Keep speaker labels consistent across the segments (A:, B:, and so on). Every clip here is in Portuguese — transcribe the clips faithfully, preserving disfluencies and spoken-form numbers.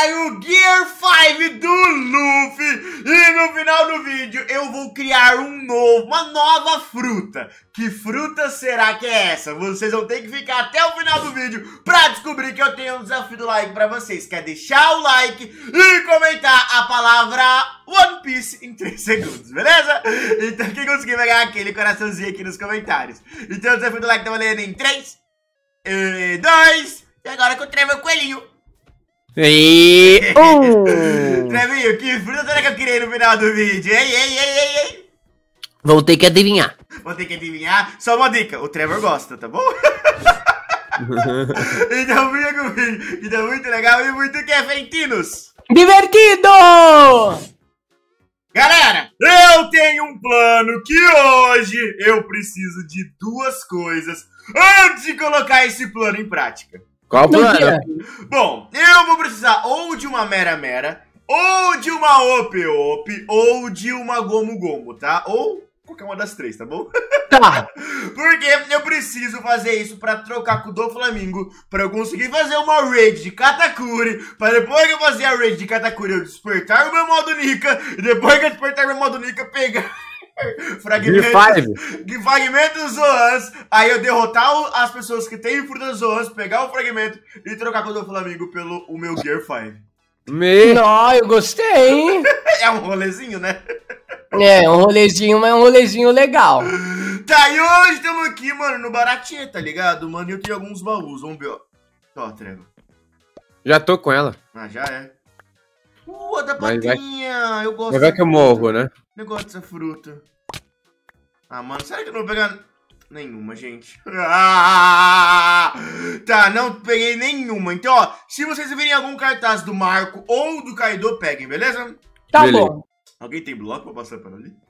A: sair o Gear cinco do Luffy. E no final do vídeo eu vou criar um novo, uma nova fruta. Que fruta será que é essa? Vocês vão ter que ficar até o final do vídeo pra descobrir que eu tenho um desafio do like pra vocês. Quer deixar o like e comentar a palavra One Piece em três segundos, beleza? Então quem conseguir vai ganhar aquele coraçãozinho aqui nos comentários. Então o desafio do like tá valendo em três, dois, e agora que eu trevo o coelhinho.
B: E... um.
A: Trevinho, que fruta será que eu criei no final do vídeo? Ei, ei, ei, ei, ei.
B: Vou ter que adivinhar.
A: Vou ter que adivinhar. Só uma dica, o Trevor gosta, tá bom? Então fica comigo, que tá muito legal e muito quefentinos.
B: Divertido!
A: Galera, eu tenho um plano que hoje eu preciso de duas coisas antes de colocar esse plano em prática.
B: Qual plano?
A: Bom, eu vou precisar ou de uma Mera Mera, ou de uma Ope Ope, ou de uma Gomu Gomu, tá? Ou qualquer uma das três, tá bom?
B: Tá.
A: Porque eu preciso fazer isso pra trocar com o Doflamingo, pra eu conseguir fazer uma raid de Katakuri, pra depois que eu fazer a raid de Katakuri eu despertar o meu modo Nika, e depois que eu despertar meu modo Nika, pegar fragmentos, fragmentos Zoans, aí eu derrotar o, as pessoas que têm frutas Zoans, pegar o fragmento e trocar com o Doflamingo pelo o meu Gear cinco.
B: Me... Não, eu gostei, hein?
A: É um rolezinho, né?
B: É, um rolezinho, mas é um rolezinho legal.
A: Tá, e hoje estamos aqui, mano, no Baratinha, tá ligado? Mano, eu tenho alguns baús, vamos ver, ó. Ó, Trevor.
B: Já tô com ela.
A: Ah, já é. Uh, da
B: Mas
A: patinha,
B: vai...
A: eu gosto.
B: Mas vai que eu morro, né?
A: Eu gosto dessa fruta. Ah, mano, será que eu não vou pegar nenhuma, gente? Ah, tá, não peguei nenhuma. Então, ó, se vocês virem algum cartaz do Marco ou do Kaido, peguem, beleza?
B: Tá beleza. Bom.
A: Alguém tem bloco pra passar para ali?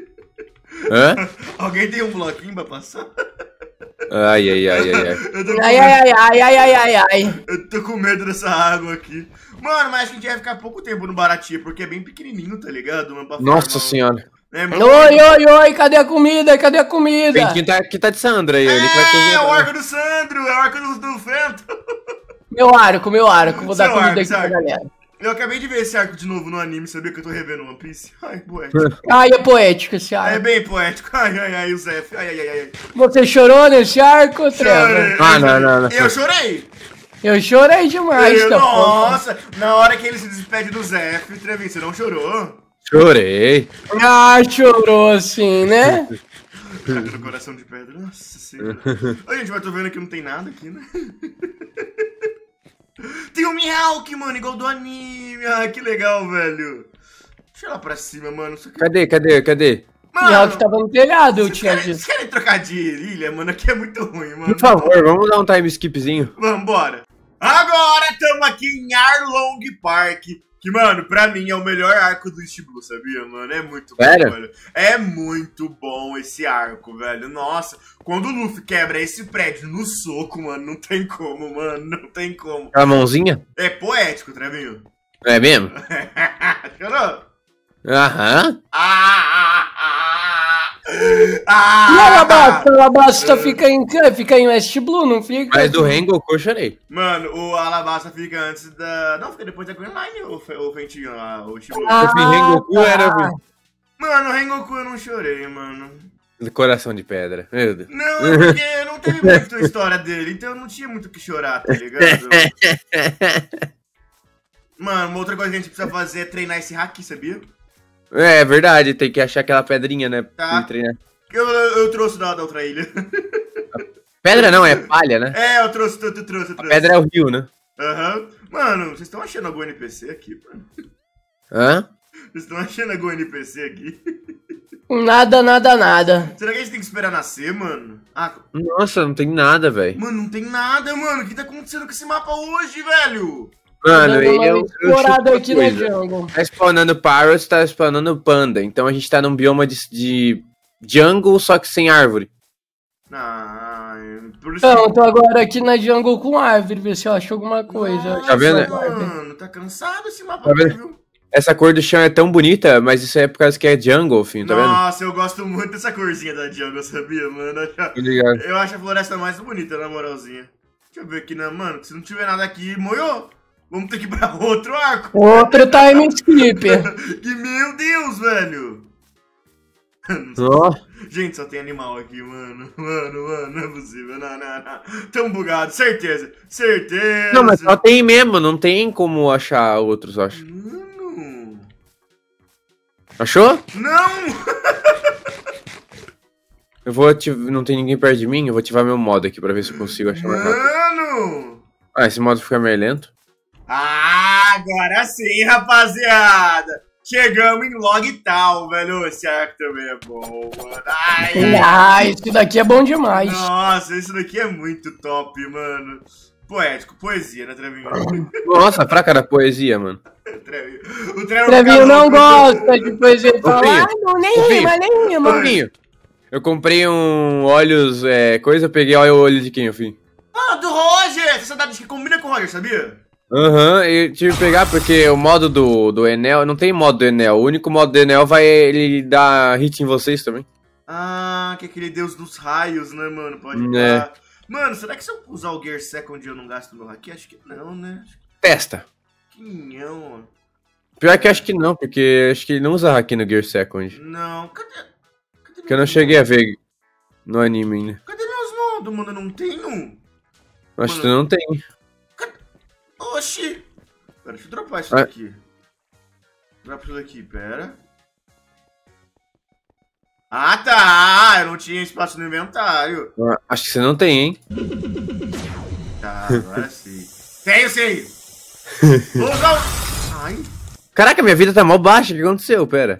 B: Hã?
A: Alguém tem um bloquinho pra passar?
B: Ai, ai, ai, ai, ai.
A: Eu tô com
B: ai, ai, ai, ai, ai, ai, ai.
A: Eu tô com medo dessa água aqui. Mano, mas acho que a gente vai ficar pouco tempo no Baratinha, porque é bem pequenininho, tá ligado? Mano,
B: Nossa
A: farmar.
B: senhora.
A: É muito...
B: Oi, oi, oi, cadê a comida? Cadê a comida? Tem que tá, que tá de Sandra aí.
A: É,
B: ele vai cozinhar,
A: é o arco do Sandro, é o arco do, do Fento.
B: Meu arco, meu arco. Vou
A: Seu
B: dar comida
A: arco,
B: aqui pra galera.
A: Eu acabei de ver esse arco de novo no anime, sabia que eu tô revendo One Piece? Ai, poético.
B: Ai, é poético esse arco.
A: É bem poético. Ai, ai, ai, o Zef. Ai, ai, ai, ai.
B: Você chorou nesse arco, Trevor?
A: Ah, não, não, não. Eu chorei.
B: Eu chorei demais,
A: eu,
B: tá
A: Nossa, porra. Na hora que ele se despede do Zef, Trevinho, você não chorou?
B: Chorei. Ah, chorou sim, né?
A: No coração de pedra, nossa senhora. A gente vai tô vendo que não tem nada aqui, né? Tem um Mihawk, mano, igual do anime. Ah, que legal, velho. Deixa eu ir lá pra cima, mano. Que...
B: Cadê, cadê, cadê?
A: Mano,
B: Mihawk tava no telhado, eu tinha
A: visto. Vocês querem trocar de ilha, mano? Aqui é muito ruim, mano.
B: Por favor, vamos dar um time skipzinho.
A: Vambora. Agora estamos aqui em Arlong Park. Que, mano, pra mim é o melhor arco do East Blue, sabia, mano? É muito bom,
B: Sério?
A: velho. É muito bom esse arco, velho. Nossa, quando o Luffy quebra esse prédio no soco, mano, não tem como, mano. Não tem como.
B: A mãozinha?
A: É poético, Trevinho.
B: É mesmo?
A: Chorou?
B: Aham.
A: Ah, ah, ah, ah,
B: e a Alabasta? A Alabasta fica em, fica em West Blue, não fica? Mas do Rengoku eu chorei.
A: Mano, o Alabasta fica antes da... Não, fica depois da Green Line, o, o Fentinho, o Shibu.
B: Ah, o Rengoku tá. Era...
A: Mano, o Rengoku eu não chorei, mano.
B: Coração de pedra, meu Deus.
A: Não, é porque não teve muita história dele, então eu não tinha muito o que chorar, tá ligado? Mano, uma outra coisa que a gente precisa fazer é treinar esse haki, sabia?
B: É verdade, tem que achar aquela pedrinha, né?
A: Tá.
B: Treinar.
A: Eu, eu, eu trouxe da, da outra ilha.
B: Pedra não, é palha, né?
A: É, eu trouxe, eu, eu trouxe, eu trouxe.
B: A pedra é o rio, né?
A: Aham. Uhum. Mano, vocês estão achando algum N P C aqui, mano?
B: Hã?
A: Vocês estão achando algum N P C aqui?
B: Nada, nada, nada.
A: Será que a gente tem que esperar nascer, mano? Ah,
B: nossa, não tem nada, velho.
A: Mano, não tem nada, mano. O que tá acontecendo com esse mapa hoje, velho?
B: Mano, eu, eu, eu aqui na jungle. Tá spawnando Parrots, tá spawnando Panda. Então a gente tá num bioma de, de jungle, só que sem árvore.
A: Ah, por
B: isso... Não, eu tô agora aqui na jungle com árvore, ver se eu acho alguma coisa. Nossa,
A: tá vendo? Mano, tá cansado esse mapa, tá vendo? Viu?
B: Essa cor do chão é tão bonita, mas isso é por causa que é jungle, filho, tá
A: Nossa,
B: vendo?
A: Nossa, eu gosto muito dessa corzinha da jungle, sabia, mano? Eu, eu acho a floresta mais bonita, na moralzinha. Deixa eu ver aqui, né, mano? Se não tiver nada aqui, moiou. Vamos ter que ir pra outro arco.
C: Outro time skip.
A: Que meu Deus, velho.
B: Oh.
A: Gente, só tem animal aqui, mano. Mano, mano, não é possível. Não, não, não. Tão bugado, certeza. Certeza.
B: Não, mas só tem mesmo, não tem como achar outros, eu acho.
A: Mano.
B: Achou?
A: Não!
B: Eu vou ativar. Não tem ninguém perto de mim, eu vou ativar meu modo aqui pra ver se eu consigo achar mais rápido.
A: Mano!
B: Ah, esse modo fica meio lento.
A: Ah, agora sim, rapaziada. Chegamos em Logtown, velho. Esse arco também é bom, mano. Ai,
C: ah, esse daqui é bom demais.
A: Nossa, esse daqui é muito top, mano. Poético, poesia, né, Trevinho?
B: Nossa, fraca da poesia, mano.
A: O
C: Trevinho não gosta de poesia. Ele fala, ah, não, nem
B: Ô,
C: rima, nem rima.
B: Pinho, eu comprei um olhos, é, coisa, eu peguei o olho de quem, filho?
A: Ah, do Roger! Essa saudade que combina com o Roger, sabia?
B: Aham, uhum, eu tive que pegar porque o modo do, do Enel, não tem modo do Enel, o único modo do Enel vai ele dar hit em vocês também.
A: Ah, que é aquele deus dos raios, né, mano? Pode
B: é.
A: dar. Mano, será que se eu usar o Gear Second eu não gasto meu haki? Acho que não, né?
B: Testa.
A: Que não.
B: Pior que acho que não, porque acho que ele não usa haki no Gear Second.
A: Não, cadê? Cadê
B: porque eu não cheguei a ver no anime ainda.
A: Cadê meus modos, mano? Eu não tenho.
B: Acho que tu não tem.
A: Cadê? Oxi. Pera, deixa eu dropar isso
B: ah.
A: daqui. Dropa isso daqui, pera. Ah, tá! Eu não tinha espaço no inventário.
B: Ah, acho que você não tem, hein?
A: Tá, agora sim. Tenho sim! Vou usar o... Ai.
B: Caraca, minha vida tá mó baixa. O que aconteceu? Pera.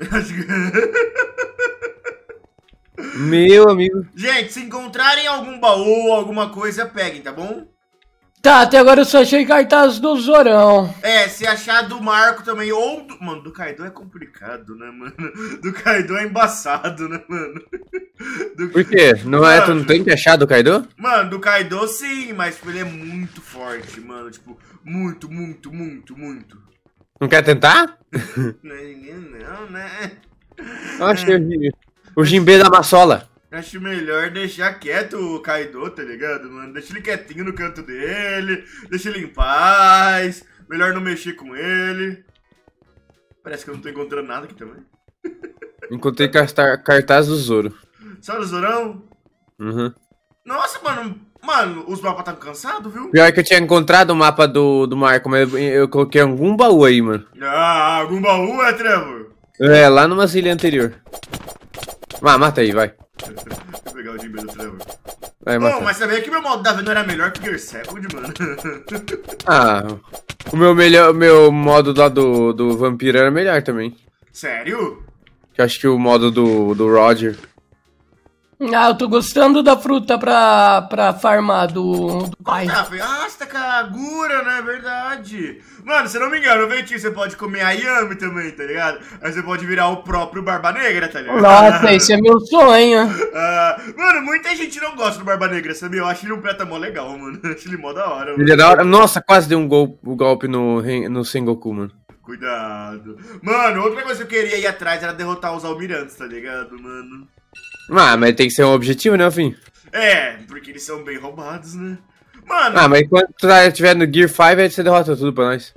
B: Meu amigo.
A: Gente, se encontrarem algum baú ou alguma coisa, peguem, tá bom?
C: Tá, até agora eu só achei cartaz do Zorão.
A: É, se achar do Marco também, ou do... Mano, do Kaido é complicado, né, mano? Do Kaido é embaçado, né, mano? Do...
B: Por quê? Não, é, tu não tem que achar do Kaido?
A: Mano, do Kaido sim, mas tipo, ele é muito forte, mano. Tipo, muito, muito, muito, muito.
B: Não quer tentar?
A: Não, né?
B: Eu acho que eu vi. O Jinbe da Massola.
A: Acho melhor deixar quieto o Kaido, tá ligado, mano? Deixa ele quietinho no canto dele, deixa ele em paz, melhor não mexer com ele. Parece que eu não tô encontrando nada aqui também.
B: Encontrei cartaz do Zoro.
A: Só do Zorão?
B: Uhum.
A: Nossa, mano, mano, os mapas tá cansados, viu?
B: Pior que eu tinha encontrado o mapa do, do Marco, mas eu, eu coloquei algum baú aí, mano.
A: Ah, algum baú é, Trevor?
B: É, lá numa ilha anterior. Ah, mata aí, vai.
A: Vou pegar o Jinbe do Trevor.
B: Vai,
A: Bom,
B: mata.
A: mas sabia que meu modo da Venom era melhor que o Gear Second, mano?
B: Ah, o meu, melhor, meu modo lá do, do Vampiro era melhor também.
A: Sério?
B: Eu acho que o modo do, do Roger.
C: Ah, eu tô gostando da fruta pra, pra farmar do, do pai.
A: Ah, foi... ah, você tá com a Agura, né? Verdade. Mano, se eu não me engano, o Ventinho, você pode comer a Yami também, tá ligado? Aí você pode virar o próprio Barba Negra, tá ligado?
C: Nossa, esse é meu sonho.
A: Ah, mano, muita gente não gosta do Barba Negra, sabia? Eu acho ele um peta mó legal, mano. Eu acho ele mó da hora, mano.
B: Ele é da hora. Nossa, quase deu um golpe, um golpe no, no Sengoku, mano.
A: Cuidado. Mano, outra coisa que eu queria ir atrás era derrotar os almirantes, tá ligado, mano?
B: Ah, mas tem que ser um objetivo, né, fim?
A: É, porque eles são bem roubados, né? Mano...
B: Ah, mas quando tu estiver no Gear cinco, aí você derrota tudo pra nós.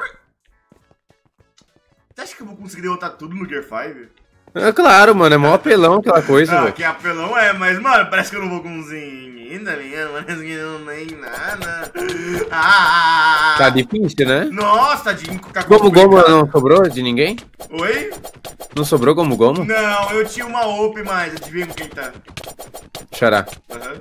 A: Você acha que eu vou conseguir derrotar tudo no Gear cinco?
B: É claro, mano, é mó apelão aquela coisa,
A: Ah,
B: velho.
A: que apelão é, mas, mano, parece que eu não vou conseguir ainda, ligado? Parece que não tem nada. Ah!
B: Tá difícil, né?
A: Nossa, tadinho, tá
B: Gomu Gomu não sobrou de ninguém?
A: Oi?
B: Não sobrou Gomu Gomu?
A: Não, eu tinha uma O P, mas adivinha com quem tá?
B: Xará.
A: Aham.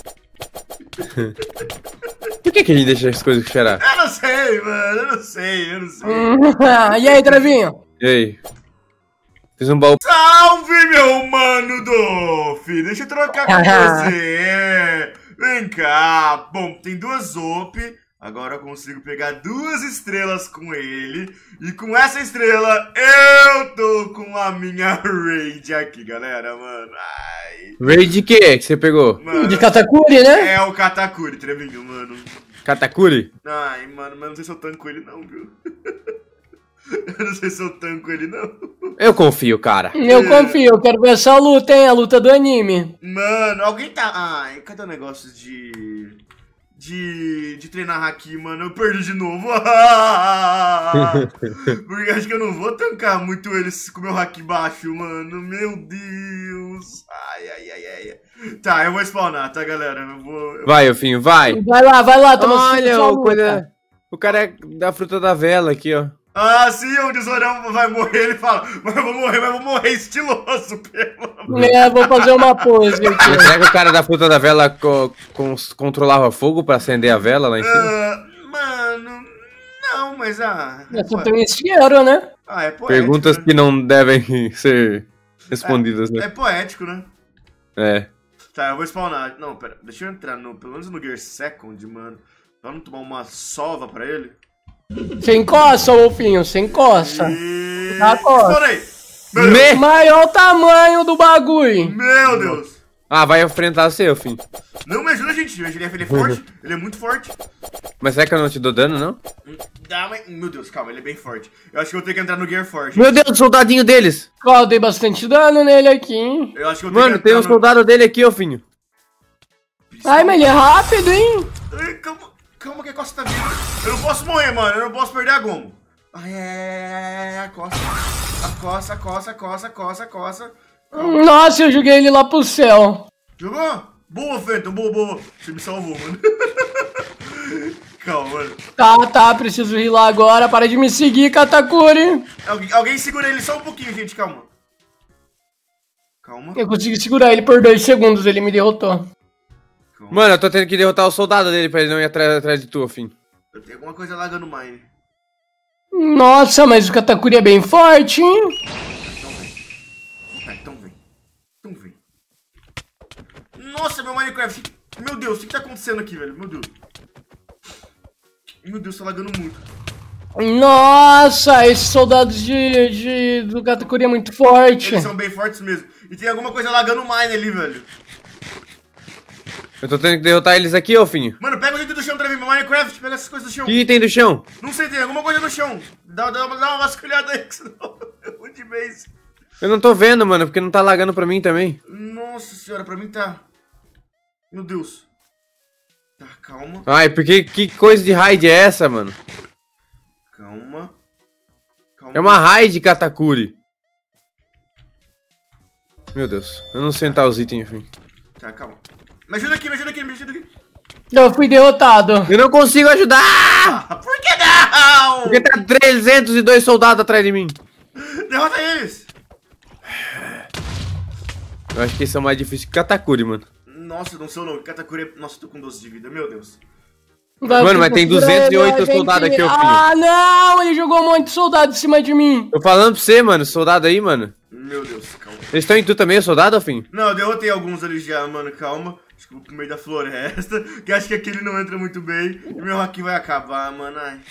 B: Por que que a gente deixa as coisas com Xará?
A: Eu não sei, mano, eu não sei, eu não sei.
C: E aí, Trevinho?
B: E aí? Fiz um baú.
A: Salve, meu mano Doff! Deixa eu trocar com você. Vem cá. Bom, tem duas O P. Agora eu consigo pegar duas estrelas com ele. E com essa estrela, eu tô com a minha raid aqui, galera, mano. Ai.
B: Raid de quê que você pegou?
A: Mano,
C: De Katakuri, né?
A: é o Katakuri, Trevinho, mano.
B: Katakuri?
A: Ai, mano, mas não sei se eu tanco ele não, viu? Eu não sei se eu tanco ele não.
B: Eu confio, cara.
C: Eu confio, eu quero ver essa luta, hein? A luta do anime.
A: Mano, alguém tá... Ai, cadê o negócio de... de, de treinar haki, mano. Eu perdi de novo. Porque acho que eu não vou tancar muito eles com meu haki baixo, mano. Meu Deus. Ai, ai, ai, ai. Tá, eu vou spawnar, tá, galera? Eu vou... Eu...
B: Vai, Elfinho, vai.
C: Vai lá, vai lá. Toma
B: Olha, o, coisa... o cara é da fruta da vela aqui, ó.
A: Ah, sim, onde o Zorão vai morrer, ele fala, mas eu vou morrer, mas eu vou morrer estiloso, pelo amor.
C: É, vou fazer uma pose aqui.
B: Será que o cara da fruta da vela co co controlava fogo pra acender a vela lá em cima?
A: Uh, mano, não, mas ah...
C: É só tem isqueiro, né?
A: Ah, é poético,
B: Perguntas
A: né?
B: que não devem ser respondidas,
A: é,
B: né?
A: É poético, né?
B: É.
A: Tá, eu vou spawnar. Não, pera, deixa eu entrar no, pelo menos no Gear Second, mano. Pra não tomar uma sova pra ele.
C: Você encosta, Wolfinho, você encosta.
A: E...
C: Tá,
A: Estourei!
B: Me...
C: Maior tamanho do bagulho.
A: Meu Deus!
B: Ah, vai enfrentar você, Elfinho.
A: Não me ajuda, gente. Ele é forte. Ele é muito forte.
B: Mas será que eu não te dou dano, não?
A: Dá, mas... Meu Deus, calma, ele é bem forte. Eu acho que eu vou ter que entrar no Gear forte.
B: Meu Deus, o soldadinho deles!
C: Ó, eu dei bastante dano nele aqui, hein?
A: Eu acho que eu vou ter
B: Mano,
A: que
B: tem um
A: no...
B: soldado dele aqui, Elfinho.
C: Ai, mas ele é rápido, hein?
A: Ai, calma, calma que a costa tá vindo. Eu não posso morrer, mano. Eu não posso perder a gomo. Ai, é, a costa. A costa, a costa, a costa, a costa, a costa. Calma.
C: Nossa, eu joguei ele lá pro céu.
A: Jogou? Boa, Fenton, boa, boa. Você me salvou, mano. Calma, mano.
C: Tá, tá, preciso ir lá agora. Para de me seguir, Katakuri.
A: Alguém, alguém segura ele só um pouquinho, gente, calma. Calma.
C: Eu consegui segurar ele por dois segundos, ele me derrotou.
A: Calma.
B: Mano, eu tô tendo que derrotar o soldado dele pra ele não ir atrás, atrás de tu, Elfinho.
A: Eu tenho alguma coisa lagando no mine.
C: Nossa, mas o Katakuri é bem forte, hein?
A: Então vem. Tá, então vem. Então vem. Nossa, meu Minecraft. Meu Deus, o que tá acontecendo aqui, velho? Meu Deus. Meu Deus, tá lagando muito.
C: Nossa, esses soldados de, de, do Katakuri é muito forte.
A: Eles são bem fortes mesmo. E tem alguma coisa lagando o mine ali, velho.
B: Eu tô tendo que derrotar eles aqui, Elfinho.
A: Mano, pega o item do chão pra mim, meu Minecraft. Pega essas coisas do chão.
B: Que item do chão?
A: Não sei, tem alguma coisa no chão. Dá, dá, dá uma vasculhada aí, que senão eu vou de vez.
B: Eu não tô vendo, mano, porque não tá lagando pra mim também.
A: Nossa senhora, pra mim tá... Meu Deus. Tá, calma.
B: Ai, porque que coisa de raid é essa, mano?
A: Calma. Calma.
B: É uma raid, Katakuri. Meu Deus, eu não sei onde tá os itens, enfim.
A: Tá, calma. Me ajuda aqui, me ajuda aqui, me ajuda aqui.
C: Eu fui derrotado.
B: Eu não consigo ajudar!
A: Ah, por que não?
B: Porque tá trezentos e dois soldados atrás de mim.
A: Derrota eles.
B: Eu acho que esse é o mais difícil que Katakuri, mano.
A: Nossa, não sou não. Katakuri é... Nossa, tô com doze de vida, meu Deus.
B: Mano, mas tem duzentos e oito soldados aqui, Elfinho.
C: Ah, não! Ele jogou um monte de soldado em cima de mim.
B: Tô falando pra você, mano, soldado aí, mano.
A: Meu Deus, calma.
B: Eles estão em tu também, o soldado, Elfinho?
A: Não, eu derrotei alguns ali já, mano, calma. Acho que eu vou pro meio da floresta, que acho que aquele não entra muito bem. E meu haki vai acabar, mano, ai.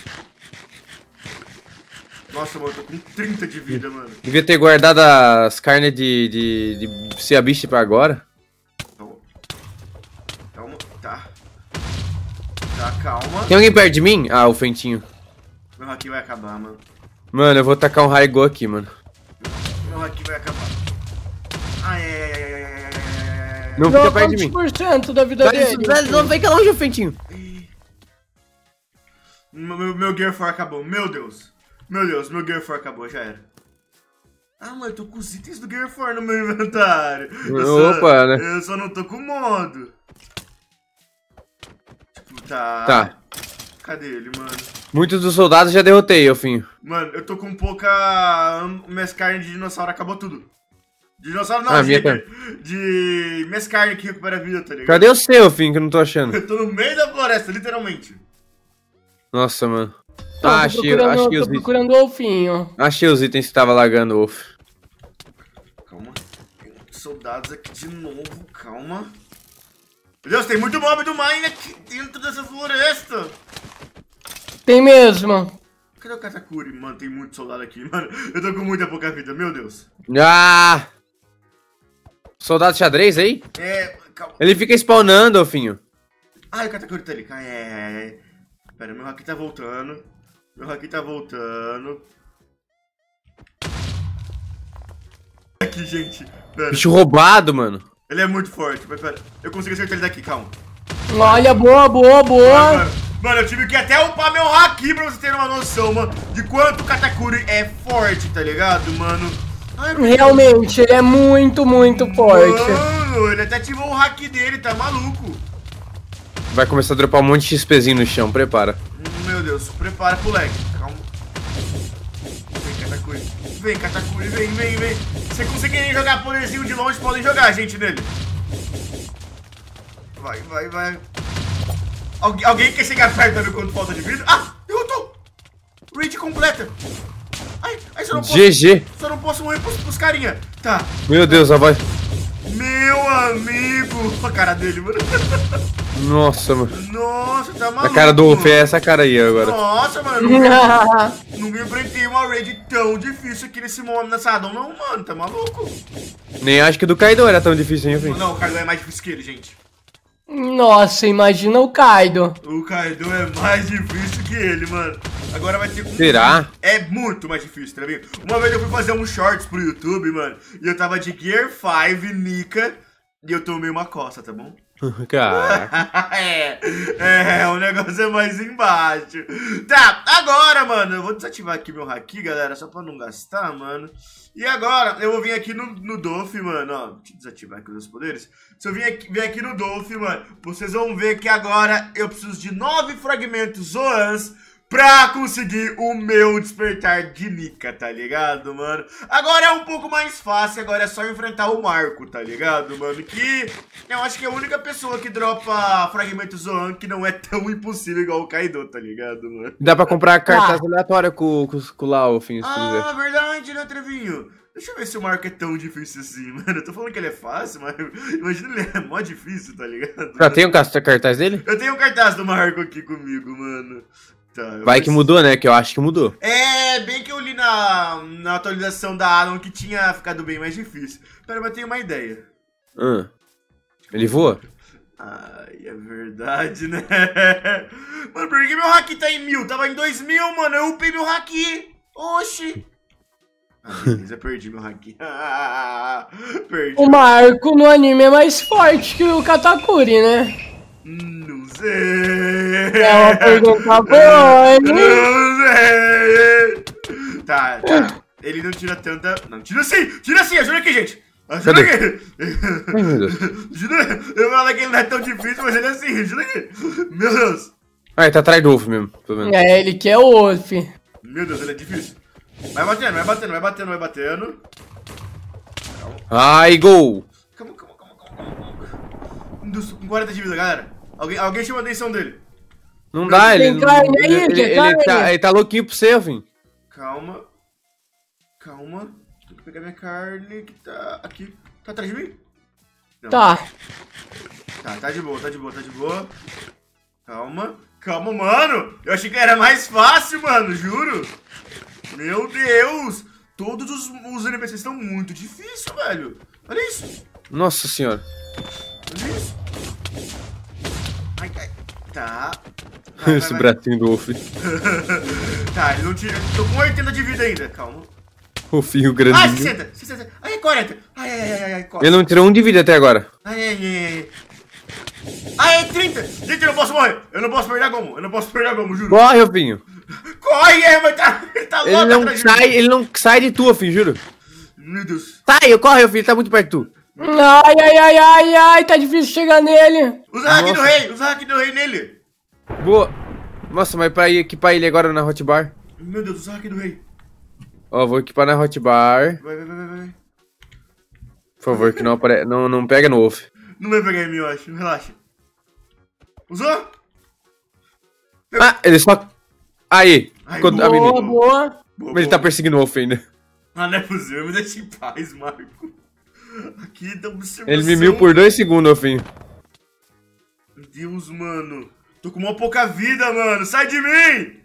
A: Nossa, mano, eu tô com trinta de vida, mano.
B: Devia ter guardado as carnes de, de, de Seabeast pra agora.
A: Calma. Calma, tá. Tá, calma.
B: Tem alguém perto de mim? Ah, o Fentinho.
A: Meu haki vai acabar, mano.
B: Mano, eu vou tacar um Raigo aqui, mano.
A: Meu haki vai acabar. Ai, ai, ai, ai, ai, ai, ai, ai.
B: Não fica perto de mim.
C: quantos por cento da vida dele?
B: Não fica longe, o Fentinho.
A: Meu, meu, meu Gear quatro acabou, meu Deus. Meu Deus, meu Gear quatro acabou, já era. Ah, mano, eu tô com os itens do Gear quatro no meu inventário. Eu
B: Opa,
A: só,
B: né?
A: Eu só não tô com o modo. Tipo, tá...
B: Tá.
A: Cadê ele, mano?
B: Muitos dos soldados já derrotei, Elfinho.
A: Mano, eu tô com pouca... Minhas carnes de dinossauro acabou tudo. Dinossauro não,
B: Ah,
A: de...
B: minha também.
A: De... Minhas carnes que recupera a vida, tá ligado?
B: Cadê o seu, Elfinho, que eu não tô achando?
A: Eu tô no meio da floresta, literalmente.
B: Nossa, mano.
C: Não,
B: Ah,
C: tô
B: achei,
C: procurando,
B: achei
C: tô
B: os itens.
C: procurando o Wolfinho.
B: Achei os itens que tava lagando, Wolf.
A: Calma. Tem soldados aqui de novo, calma. Meu Deus, tem muito mob do mine aqui dentro dessa floresta.
C: Tem mesmo.
A: Cadê o Katakuri? Mano, tem muito soldado aqui, mano. Eu tô com muita pouca vida, meu Deus.
B: Ah! Soldado xadrez aí?
A: É, calma.
B: Ele fica spawnando, Elfinho.
A: Ai, o Katakuri tá ali. Ai, ai, ai. Pera, meu haki tá voltando. Meu haki tá voltando. Aqui, gente. Pera.
B: Bicho roubado, mano.
A: Ele é muito forte, mas pera. Eu consigo acertar ele daqui, calma.
C: Olha, boa, boa, boa.
A: Mano, mano, eu tive que até upar meu haki pra você ter uma noção, mano, de quanto o Katakuri é forte, tá ligado, mano? Ai,
C: realmente, ele é muito, muito forte.
A: Mano, ele até ativou o haki dele, tá maluco.
B: Vai começar a dropar um monte de XPzinho no chão, prepara.
A: Meu Deus, prepara pro lag. Calma. Vem, Katakuri. Vem, Katakuri, vem, vem, vem. Se conseguirem jogar poderzinho de longe, podem jogar, gente, nele. Vai, vai, vai. Algu alguém quer chegar perto também quando falta de vida? Ah, derrotou! Raid completa. Ai, ai, só não posso...
B: G G.
A: Só não posso morrer pros, pros carinha. Tá.
B: Meu Deus, a voz.
A: Meu amigo. A cara dele, mano.
B: Nossa, mano.
A: Nossa, tá maluco.
B: A cara do Wolf é essa cara aí agora.
A: Nossa, mano. Nunca, nunca enfrentei uma raid tão difícil aqui nesse momento, nessa Adon, não, mano. Tá maluco?
B: Nem acho que o do Kaido era tão difícil, hein, enfim.
A: Não, o Kaido é mais difícil que ele, gente.
C: Nossa, imagina o Kaido.
A: O Kaido é mais difícil que ele, mano. Agora vai ter...
B: Será?
A: É muito mais difícil, tá vendo? Uma vez eu fui fazer um shorts pro YouTube, mano, e eu tava de Gear cinco, Nika, e eu tomei uma coça, tá bom?
B: Cara.
A: é, é, o negócio é mais embaixo. Tá, agora, mano, eu vou desativar aqui meu haki, galera, só pra não gastar, mano. E agora, eu vou vir aqui no, no Dolph, mano, ó, deixa eu desativar aqui os meus poderes. Se eu vir aqui, vir aqui no Dolph, mano, vocês vão ver que agora eu preciso de nove fragmentos Zoans pra conseguir o meu despertar de Nika, tá ligado, mano? Agora é um pouco mais fácil, agora é só enfrentar o Marco, tá ligado, mano? Que eu acho que é a única pessoa que dropa fragmento Zoan que não é tão impossível igual o Kaido, tá ligado, mano?
B: Dá pra comprar cartaz ah. aleatória com, com, com o Lau, fim, se
A: ah,
B: quiser.
A: Ah, verdade, né, Trevinho? Deixa eu ver se o Marco é tão difícil assim, mano. Eu tô falando que ele é fácil, mas imagina ele é mó difícil, tá ligado?
B: Já tem o cartaz dele?
A: Eu tenho um cartaz do Marco aqui comigo, mano. Tá,
B: vai mas... que mudou, né? Que eu acho que mudou.
A: É, bem que eu li na, na atualização da Adon que tinha ficado bem mais difícil. Pera, mas eu tenho uma ideia.
B: Hum. Ele voa?
A: Ai, é verdade, né? Mano, por que meu haki tá em mil? Tava em dois mil, mano. Eu upei meu haki. Oxi. Ah, beleza, perdi meu haki. Perdi.
C: O Marco no anime é mais forte que o Katakuri, né?
A: Não sei.
C: É uma pergunta boa, hein?
A: Não sei. Tá, tá. Ele não tira tanta... Não, tira sim! Tira sim! Ajuda aqui, gente! Ajuda
B: Cadê?
A: aqui!
B: Ai, meu Deus.
A: Ajuda... Eu falo que ele não é tão difícil, mas ele é assim. Ajuda aqui! Meu Deus!
B: Ah, ele tá atrás do Wolf mesmo, tô vendo.
C: É, ele que é o Wolf.
A: Meu Deus, ele é difícil. Vai batendo, vai batendo, vai batendo, vai batendo.
B: Calma. Ai, gol!
A: Calma, calma, calma, calma, calma. Com quarenta de vida, galera. Alguém, alguém chama a atenção dele.
B: Não dá, ele,
C: tem carne
B: ele,
C: aí,
B: ele, ele, ele, tá, ele tá louquinho pro seu, fim.
A: Calma. Calma. Tem que pegar minha carne que tá aqui. Tá atrás de mim? Não.
C: Tá.
A: Tá, tá de boa, tá de boa, tá de boa. Calma. Calma, mano. Eu achei que era mais fácil, mano, juro. Meu Deus. Todos os, os N P Cs estão muito difíceis, velho. Olha isso.
B: Nossa senhora.
A: Olha isso. Ai, ai. Tá. Vai,
B: esse
A: vai, vai.
B: bracinho do Wolf.
A: Tá, ele não tira. Tô com oitenta de vida ainda, calma.
B: Wolfinho grandinho.
A: Ai, sessenta, sessenta. Ai, quarenta. Ai, ai, ai, ai, ai.
B: Ele não tirou um de vida até agora.
A: Ai, ai, ai, ai. Ai, trinta. Gente, eu não posso morrer. Eu não posso perder a Gomu. Eu não posso perder a Gomu, juro.
B: Corre, Wolfinho.
A: Corre, é, mas tá, ele tá
B: ele
A: louco
B: não
A: atrás
B: sai,
A: de mim.
B: Ele não sai de tu, Wolfinho, juro.
A: Meu Deus.
B: Sai, corre, Wolfinho, tá muito perto de tu.
C: Ai, ai, ai, ai, ai, tá difícil chegar nele.
A: Usa hack do rei, usa hack do rei nele.
B: Boa. Nossa, mas pra ir equipar ele agora na hotbar.
A: Meu Deus, usa hack do rei.
B: Ó, vou equipar na hotbar.
A: Vai, vai, vai, vai, vai.
B: Por favor, que não, apare... não, não pega no Wolf.
A: Não vai pegar em mim, eu acho, relaxa. Usou?
B: Ah, ele só... Aí.
A: Ai,
B: Quando...
A: boa,
B: a menina...
C: boa, boa.
A: Boa,
B: Mas ele tá perseguindo o Wolf ainda.
A: Ah, não é possível, me deixa em paz, Marco. Aqui dá observação.
B: Ele mimiu por dois segundos, Wolfinho.
A: Meu Deus, mano. Tô com uma pouca vida, mano. Sai de mim!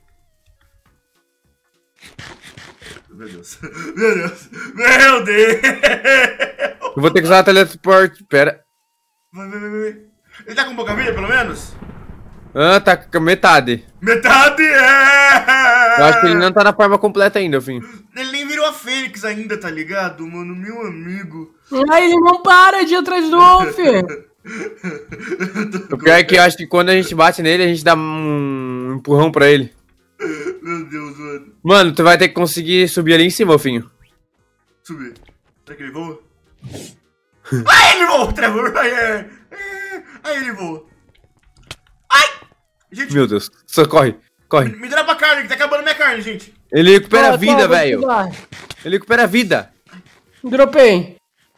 A: Meu Deus. Meu Deus. Meu Deus.
B: Eu vou ter que usar a teleporte. Pera.
A: Vai, vai, vai, vai. Ele tá com pouca vida, pelo menos?
B: Ah, tá com metade.
A: Metade é!
B: Eu acho que ele não tá na forma completa ainda, Wolfinho.
A: Ele nem virou a Fênix ainda, tá ligado, mano? Meu amigo.
C: Ai, ele não para de ir atrás do Wolf.
B: O pior é que eu acho que quando a gente bate nele, a gente dá um empurrão pra ele.
A: Meu Deus, mano.
B: Mano, tu vai ter que conseguir subir ali em cima, Ofinho.
A: Subir. Será que ele voa? Ai, ele voa, Trevor. Ai, é. Ai, ele voa. Ai! Gente,
B: meu Deus, só corre, corre.
A: Me, me dá pra carne, que tá acabando minha carne, gente.
B: Ele recupera a vida, velho. Ele recupera a vida.
C: Dropei.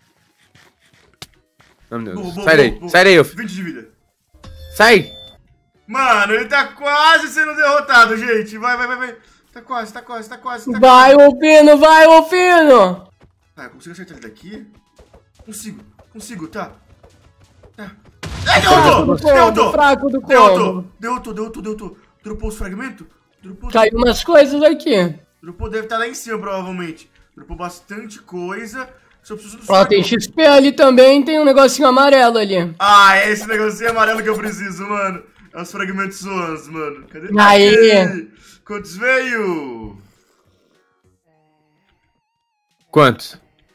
B: Oh, meu Deus.
A: Boa, boa,
B: sai
A: boa,
B: daí,
A: boa.
B: sai daí, Ofi.
A: vinte de vida.
B: Sai.
A: Mano, ele tá quase sendo derrotado, gente. Vai, vai, vai, vai. Tá quase, tá quase, tá quase. Tá
C: vai,
A: quase.
C: Ofino, vai, Ofino.
A: Tá, eu consigo acertar ele daqui? Consigo, consigo, tá. Tá. Ai, derrotou! Derrotou!
C: Fraco do
A: Derrotou! Derrotou, derrotou, derrotou. Dropou os fragmentos? Dropou.
C: Caiu umas coisas aqui.
A: Dropou, deve estar lá em cima, provavelmente. Dropou bastante coisa. Só preciso do
C: Ó, tem X P ali também, tem um negocinho amarelo ali.
A: Ah, é esse negocinho amarelo que eu preciso, mano. É os fragmentos zoans, mano. Cadê?
C: Aí.
A: Quantos veio?
B: Quantos?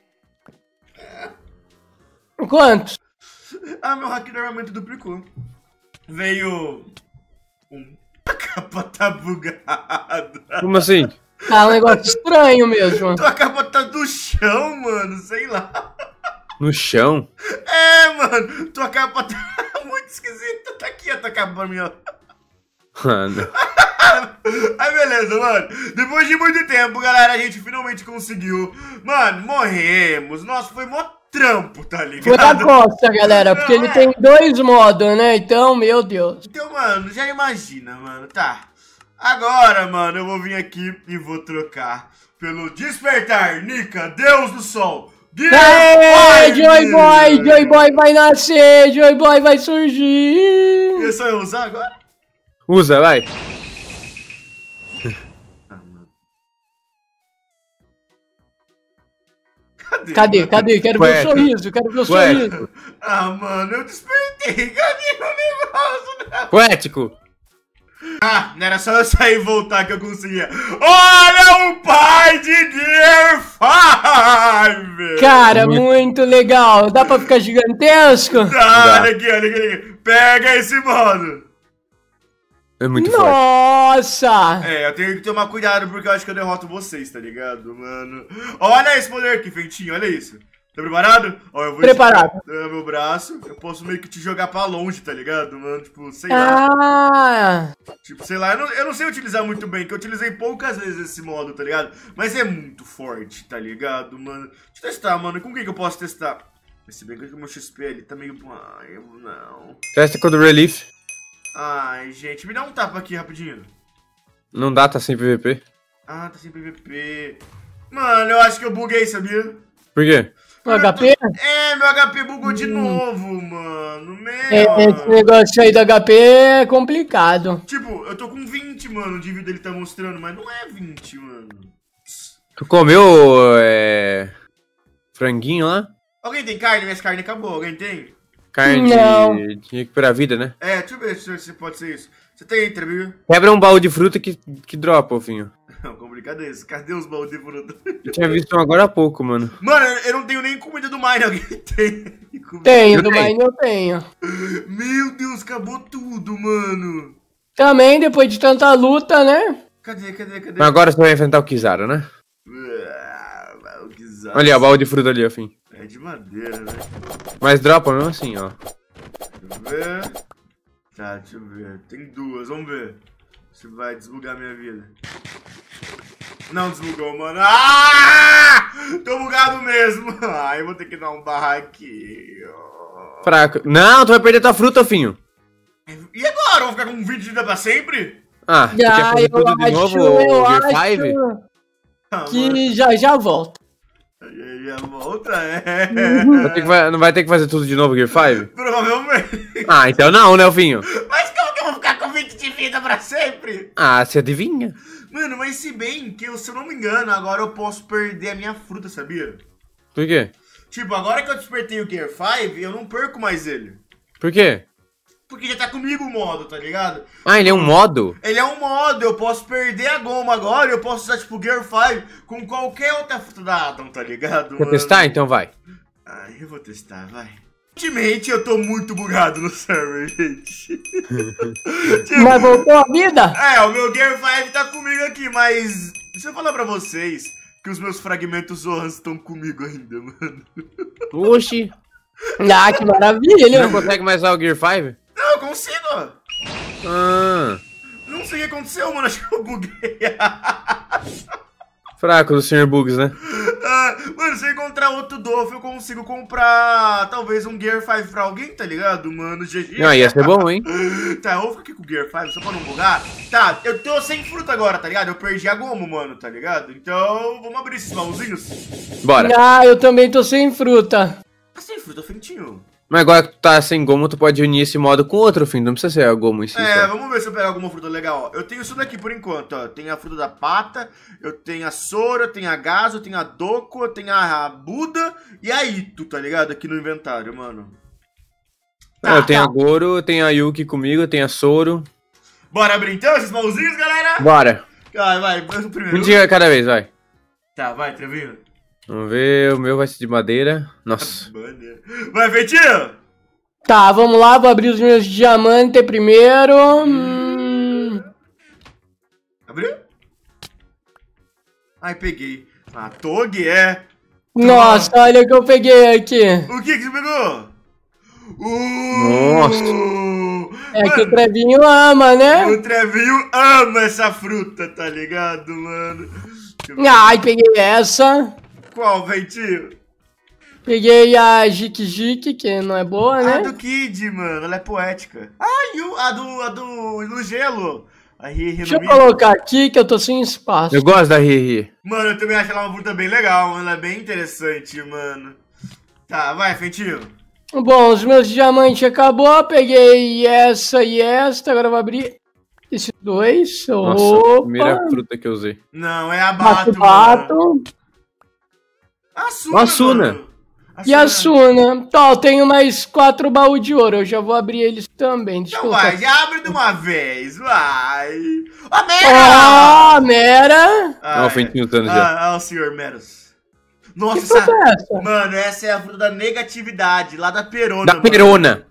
C: Quantos?
A: Ah, meu hack de armamento duplicou. Veio... Um. A capa tá bugada.
B: Como assim?
C: Tá um negócio estranho mesmo.
A: Tua capa tá do chão, mano. Sei lá.
B: No chão?
A: É, mano. Tua capa tá muito esquisita. Tá aqui a tua capa minha.
B: Mano.
A: Aí beleza, mano. Depois de muito tempo, galera, a gente finalmente conseguiu. Mano, morremos. Nossa, foi mó trampo, tá ligado?
C: Foi da costa, galera, porque
A: Não,
C: ele
A: é.
C: tem dois modos, né? Então, meu Deus.
A: Então, mano, já imagina, mano. Tá. Agora, mano, eu vou vir aqui e vou trocar pelo Despertar Nika, Deus do Sol.
C: Aê, Joy Boy, Joy Boy vai nascer, Joy Boy vai surgir.
A: É só eu usar agora?
B: Usa, vai.
A: Ah, mano. Cadê?
C: Cadê,
A: mano?
C: cadê? Quero
B: Ué.
C: ver o sorriso, quero ver o
B: Ué.
C: sorriso.
A: Ah, mano, eu despertei. Cadê o negócio? Né?
B: Poético.
A: Ah, não era só eu sair e voltar que eu conseguia. Olha o pai de Gear cinco!
C: Cara,
B: Muito-
C: muito legal. Dá pra ficar gigantesco?
A: Tá, olha aqui, olha aqui, olha aqui. Pega esse modo.
B: É muito forte.
C: Nossa!
A: É, eu tenho que tomar cuidado porque eu acho que eu derroto vocês, tá ligado, mano? Olha esse poder aqui, feitinho, olha isso. Tá preparado? Ó, eu vou
C: Preparado.
A: esticar, é, meu braço, eu posso meio que te jogar pra longe, tá ligado, mano? Tipo, sei lá.
C: Ah!
A: Tipo, sei lá, eu não, eu não sei utilizar muito bem, que eu utilizei poucas vezes esse modo, tá ligado? Mas é muito forte, tá ligado, mano? Deixa eu testar, mano. Com quem que eu posso testar? Mas se bem que o meu X P ali tá meio... Ai, eu não...
B: Testa com o do Relief.
A: Ai, gente, me dá um tapa aqui rapidinho.
B: Não dá, tá sem P V P.
A: Ah, tá sem P V P. Mano, eu acho que eu buguei, sabia?
B: Por quê?
C: O H P?
A: É, meu H P bugou de novo, mano. Meu.
C: É, esse negócio aí do H P é complicado.
A: Tipo, eu tô com vinte, mano, de vida ele tá mostrando, mas não é vinte, mano.
B: Tu comeu, é... franguinho lá?
A: Alguém tem carne? Minha carne acabou. Alguém tem?
B: Carne
C: Não.
B: de, de recuperar a vida, né?
A: É, deixa eu ver se se pode ser isso. Você tem, Trevinho?
B: Quebra um baú de fruta que, que dropa, Ofinho.
A: Não, complicado é esse. Cadê os baldes de fruta?
B: Eu tinha visto um agora há pouco, mano.
A: Mano, eu não tenho nem comida do Mine. Alguém tem? Comida?
C: Tenho,
B: Eu
C: do
B: tenho.
C: Mine eu tenho.
A: Meu Deus, acabou tudo, mano.
C: Também, depois de tanta luta, né?
A: Cadê, cadê, cadê?
B: Mas agora você vai enfrentar o Kizaru, né?
A: Ah, o Kizaru.
B: Olha, ó, o baú de fruta ali, Ofinho.
A: É de madeira, né?
B: Mas dropa mesmo assim, ó.
A: Deixa eu ver. Tá, deixa eu ver. Tem duas, vamos ver. Se vai desbugar minha vida. Não desbugou, mano. Ah! Tô bugado mesmo. Ah, eu vou ter que dar um barra aqui.
B: Fraco. Não, tu vai perder tua fruta, Ofinho.
A: E agora? Eu vou ficar com vinte de vida pra sempre?
B: Ah, tu quer
C: Ah,
B: fazer
C: eu
B: tudo de
C: acho,
B: novo,
C: eu
B: o Gear
C: acho
B: cinco?
A: Ah, mano.
C: que já já volta.
A: Aí a volta é.
B: Vai ter que vai- não vai ter que fazer tudo de novo, o Gear cinco?
A: Provavelmente.
B: Ah, então não, né, Ofinho?
A: Mas como que eu vou ficar com vinte de vida pra sempre?
B: Ah, você adivinha?
A: Mano, mas se bem que, eu, se eu não me engano, agora eu posso perder a minha fruta, sabia?
B: Por quê?
A: Tipo, agora que eu despertei o Gear cinco, eu não perco mais ele.
B: Por quê?
A: Porque já tá comigo o modo, tá ligado?
B: Ah, ele é um modo?
A: Ele é um modo, eu posso perder a goma agora, eu posso usar, tipo, Gear cinco com qualquer outra fruta da Adam, tá ligado?
B: Quer
A: mano?
B: testar? Então vai.
A: Ah, eu vou testar, vai. Ultimamente eu tô muito bugado no server, gente.
C: Tipo, mas voltou a vida?
A: É, o meu Gear cinco tá comigo aqui, mas... Deixa eu falar pra vocês que os meus fragmentos Zohan estão comigo ainda, mano.
B: Oxi.
C: Ah, que maravilha.
B: Não consegue mais usar o Gear cinco?
A: Não, eu consigo.
B: Ah.
A: Não sei o que aconteceu, mano. Acho que eu buguei.
B: Fraco do senhor Bugs, né?
A: Ah, mano, se eu encontrar outro Dolph, eu consigo comprar talvez um Gear cinco pra alguém, tá ligado, mano? G G.
B: Não, ia ser bom, hein?
A: Tá, eu vou ficar aqui com o Gear cinco só pra não bugar. Tá, eu tô sem fruta agora, tá ligado? Eu perdi a gomo, mano, tá ligado? Então, vamos abrir esses baúzinhos.
B: Bora.
C: Ah, eu também tô sem fruta.
A: Tá sem fruta, Fentinho?
B: Mas agora que tu tá sem gomo, tu pode unir esse modo com outro, fim. Não precisa ser a gomo em si.
A: É,
B: só.
A: vamos ver se eu pegar alguma fruta legal. Ó, eu tenho isso daqui por enquanto, ó. Tem a fruta da pata, eu tenho a Sora, eu tenho a Gazo, eu tenho a Doku, eu tenho a Buda e a Ito, tá ligado? Aqui no inventário, mano.
B: Tá, eu tenho tá. a Goro, eu tenho a Yuki comigo, eu tenho a Soro.
A: Bora abrir então esses baúzinhos, galera?
B: Bora.
A: Vai, vai, o primeiro.
B: Um dia cada vez, vai.
A: Tá, vai, Trevinho.
B: Vamos ver, o meu vai ser de madeira. Nossa.
A: Vai, Feitinho!
C: Tá, vamos lá, vou abrir os meus diamantes primeiro. Hum...
A: Abriu? Ai, peguei. Ah, Tog é.
C: Nossa, Toma. Olha o que eu peguei aqui.
A: O que que você pegou?
B: Uh... Nossa.
C: É mano, que o Trevinho ama, né?
A: O Trevinho ama essa fruta, tá ligado, mano?
C: Ai, peguei essa.
A: Qual, Feitinho?
C: Peguei a Jik Jik, que não é boa, né?
A: A do Kid, mano, ela é poética. Ah, e o, a do, a do, do gelo. A Ri,
C: Deixa eu colocar aqui que eu tô sem espaço.
B: Eu gosto da Ri.
A: Mano, eu também acho ela uma fruta bem legal, mano. Ela é bem interessante, mano. Tá, vai, Fentinho.
C: Bom, os meus diamantes acabou. Peguei essa e esta. Agora eu vou abrir esses dois.
B: Nossa,
C: Opa.
B: a primeira fruta que eu usei.
A: Não, é a Bato,
C: Bato.
A: A Suna,
B: a Suna.
A: Mano. A
C: e a Suna. Tá, eu tenho mais quatro baús de ouro. Eu já vou abrir eles também. Deixa
A: então
C: eu
A: vai,
C: colocar.
A: já abre de uma vez. Vai. A Mera!
C: Ah, Mera!
B: Não, o Fentinho usando já.
A: Ah, ah, o senhor Meros. Nossa,
C: que essa... É essa?
A: Mano, essa é a fruta da negatividade, lá da Perona.
B: Da
A: mano.
B: Perona.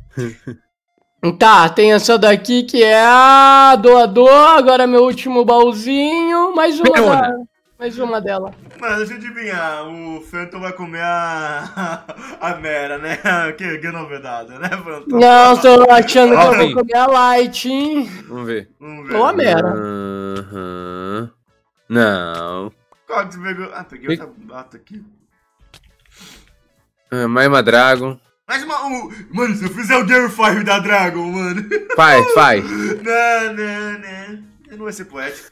C: Tá, tem essa daqui que é a doador. Agora meu último baúzinho. Mais uma da... Mais uma dela.
A: Mano, deixa eu adivinhar. O Phantom vai comer a. a Mera, né? Que, que novidade, né, Phantom?
C: Não, tô achando que eu vou comer a Light, hein?
B: Vamos ver.
A: Vamos ver.
C: Ou a Mera.
B: Uhum. Não.
A: Qual que você pegou? Ah, peguei outra bata aqui.
B: Ah, mais uma Dragon.
A: Mais uma. Uh, mano, se eu fizer o Gear cinco da Dragon, mano.
B: Faz, faz.
A: Não, não, não. Não vai ser poético.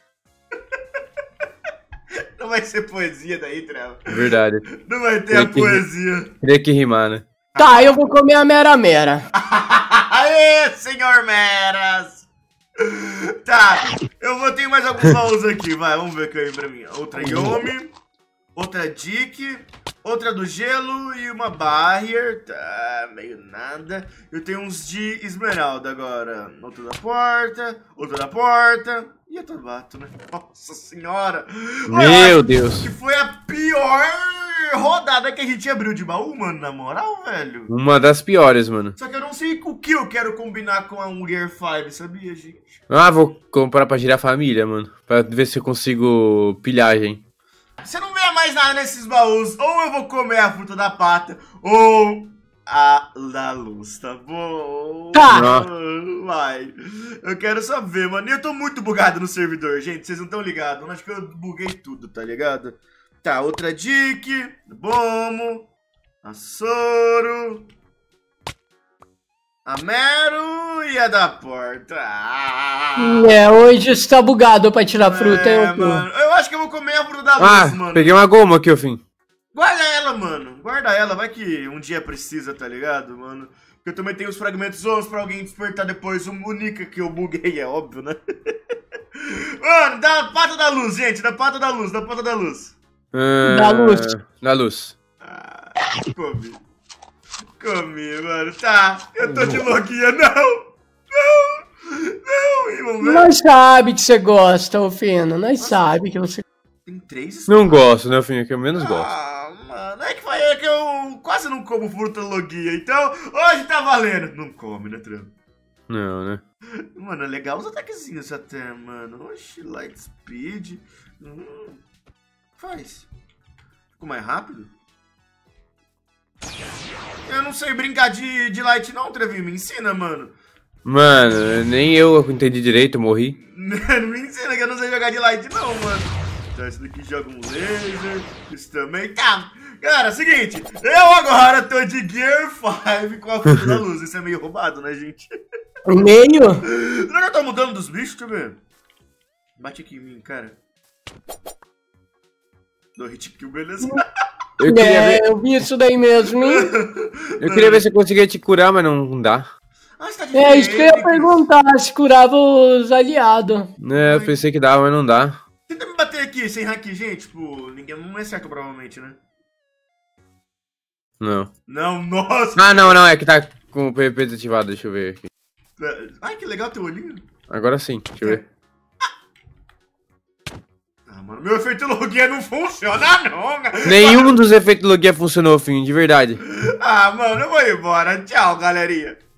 A: Não vai ser poesia daí, Trevor.
B: Verdade.
A: Não vai ter
B: Teria
A: a poesia.
B: Teria que rimar, né?
C: Tá, eu vou comer a Mera Mera.
A: Aê, senhor Meras! Tá, eu vou ter mais alguns baús aqui, vai, vamos ver o que aí pra mim. Outra Yomi, outra Dick, outra do gelo e uma Barrier, tá, meio nada. Eu tenho uns de esmeralda agora. Outra da porta, outra da porta e outra bato, né? Nossa senhora!
B: Meu
A: Olha,
B: Deus!
A: que foi a pior rodada que a gente abriu de baú, mano, na moral, velho.
B: Uma das piores, mano.
A: Só que eu não sei o que eu quero combinar com um Gear cinco, sabia, gente?
B: Ah, vou comprar pra girar família, mano. Pra ver se eu consigo pilhagem.
A: Você não vê mais nada nesses baús. Ou eu vou comer a fruta da pata, ou a da luz, tá bom?
C: Tá.
A: Vai. Eu quero só ver, mano. E eu tô muito bugado no servidor, gente. Vocês não estão ligados. Eu acho que eu buguei tudo, tá ligado? Tá, outra Dick, Bomo, a Soro, a Mero e a da porta. Ah.
C: É, hoje está bugado pra tirar fruta.
A: É,
C: eu,
A: mano. Eu acho que eu vou comer a fruta da luz,
B: Ah,
A: mano.
B: peguei uma goma aqui, ô fim.
A: Guarda ela, mano. Guarda ela. Vai que um dia precisa, tá ligado, mano? Porque eu também tenho os fragmentos onze pra alguém despertar depois. O Nika que eu buguei, é óbvio, né? Mano, da pata da luz, gente. Da pata da luz, da pata da luz.
B: Ah,
C: Da luz.
B: Da luz.
A: Ah, comi. Comi, mano. Tá. Eu tô de loguinha, não. Não. Não. E vamos ver.
C: Nós sabe que você gosta, ô Fino. Nós sabe que você...
A: Tem três?
B: Não gosto, né, fim? É que eu menos gosto.
A: Ah, mano, é que, é que eu quase não como fruta logia, então hoje tá valendo. Não come, né, Trampo?
B: Não, né?
A: Mano, é legal os ataquezinhos até, mano. Oxi, light speed. Hum, faz. Ficou mais rápido? Eu não sei brincar de, de light não, Trevinho. Me ensina, mano.
B: Mano, nem eu entendi direito, eu morri.
A: Não me ensina que eu não sei jogar de light não, mano. Tá, esse daqui joga um laser. Isso também. Tá. Cara, seguinte. Eu agora tô de Gear cinco com a fruta da luz. Isso é meio roubado, né, gente?
C: Meio?
A: Será que eu tô mudando dos bichos? Deixa eu ver. Bate aqui em mim, cara. Dou hit kill, beleza?
B: Eu queria
C: é,
B: ver...
C: eu vi isso daí mesmo, hein?
B: Eu queria ver se eu conseguia te curar, mas não dá.
A: Ah, você tá de
C: É, isso que eu ia
A: Fênix.
C: perguntar, se curava os aliados.
B: É, eu pensei que dava, mas não dá.
A: Tenta me bater aqui, sem hack, gente. Tipo, ninguém não é certo, provavelmente, né?
B: Não.
A: Não, nossa.
B: Ah, não, não, é que tá com o P P desativado, deixa eu ver aqui.
A: Ai, que legal teu olhinho.
B: Agora sim, deixa eu ver.
A: Ah, mano, meu efeito logia não funciona, não. Cara.
B: Nenhum dos efeitos do Logia funcionou, fim, de verdade.
A: Ah, mano, eu vou embora. Tchau, galerinha.